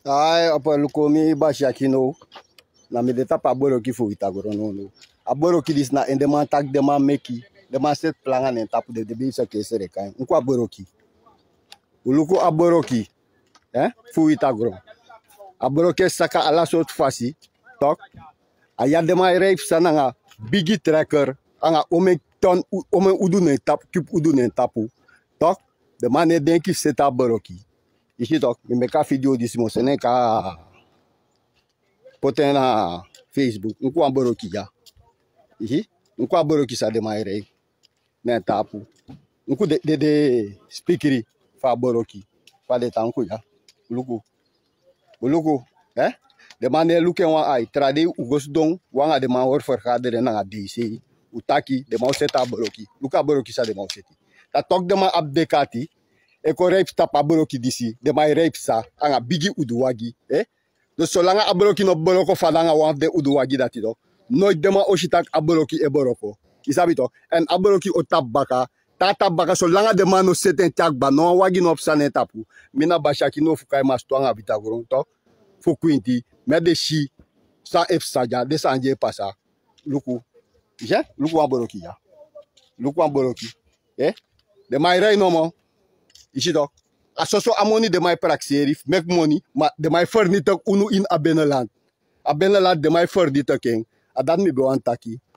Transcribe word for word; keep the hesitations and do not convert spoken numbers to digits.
Ai, apa lukomi bashi akino. Na me deta pa boroki fu itagoro no no. A boroki dis na ende man tak de man meki. De man set planga ne tapu de de bi sa kesere kan. Unko a boroki. Uluko a boroki. Eh? Fu itagoro. A boroki saka ala sot fasi. Tok. Aya de man reif sananga bigi tracker. Anga ome ton ome udu ne tap kup udu ne tapu. Tok. De man ne denki seta boroki. Ici donc, je me fais vidéo d'ici mon séné ka poten na Facebook. Nko amboroki ya. Ici, nko amboroki sa de maire. Na tapu. Nko de de de speakeri fa boroki. Fa de tanku ya. Luku. Luku, eh? De mane luke wa ai trade ugos don wanga de man wor vergaderen na D C. Utaki de ma seta boroki. Luka boroki sa de ma seti. Ta tok de ma abdekati. Eko reip tap aboroki disi, de mai reip sa, anga bigi uduwagi, eh? Dus solanga aboroki no boroko fadanga wan de uduwagi dati do, nooit dema oshitak aboroki e boroko. Isabi to? En aboroki o tap baka, ta tap baka solanga de man no seten tak ba, no wagi no psane tapu, mina bashaki no fukai mas tuanga bitagorong to, fukuinti, me de shi, sa ef saja, de sa anje pasa, luku, je? Luku aboroki ya. Luku aboroki, eh? De mai rei no mo, Ici donc, asoso amoni de my praxerif, make money, ma de my furniture unu in a beneland. A beneland de my furniture king. Adan mi be wan taki.